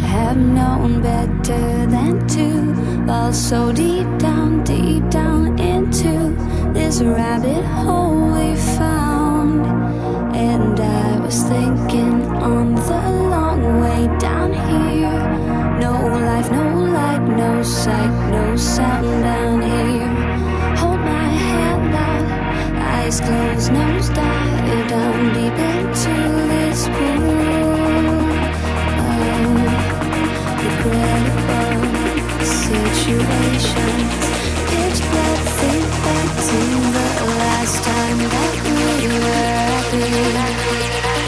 have known better than to fall so deep down into this rabbit hole we found. And I was thinking on the long way down here, no life, no light, no sight, no sound down here. Hold my hand out, eyes closed, nose dive down deep into this pool of regrettable situations. Pitch black, think back to the last time that we were happy.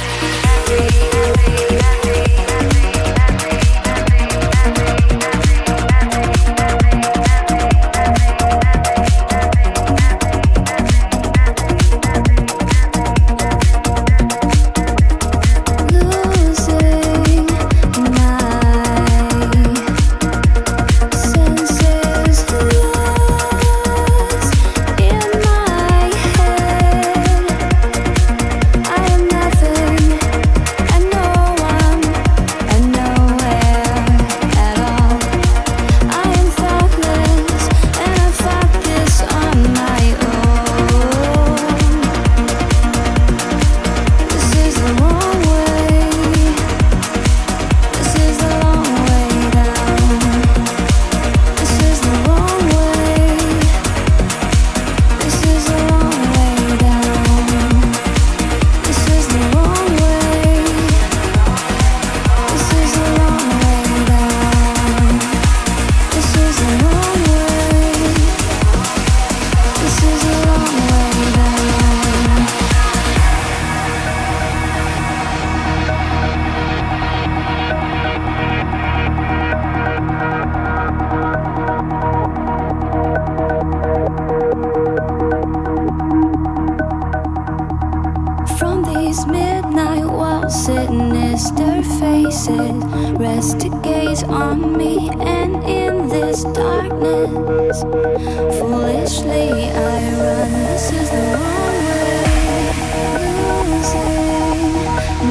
Midnight while sinister faces rest to gaze on me, and in this darkness foolishly I run. This is the wrong way, losing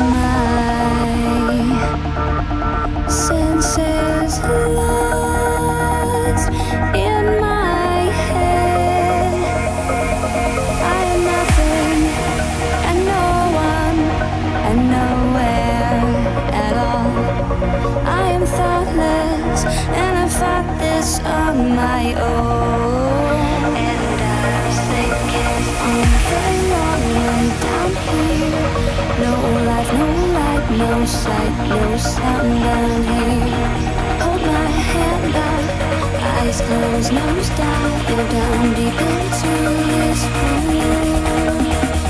my senses, lost in my head. I am nothing and no one and nowhere at all. I am thoughtless and I fought this on my own. And I was thinking on the long way down here, no life, no light, no sight, no sound down here. Hold my hand out, eyes closed, nose down deep into this pool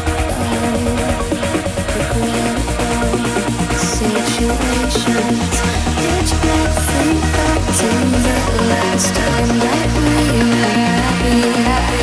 situations. Pitch black, think back to the last time that we were happy.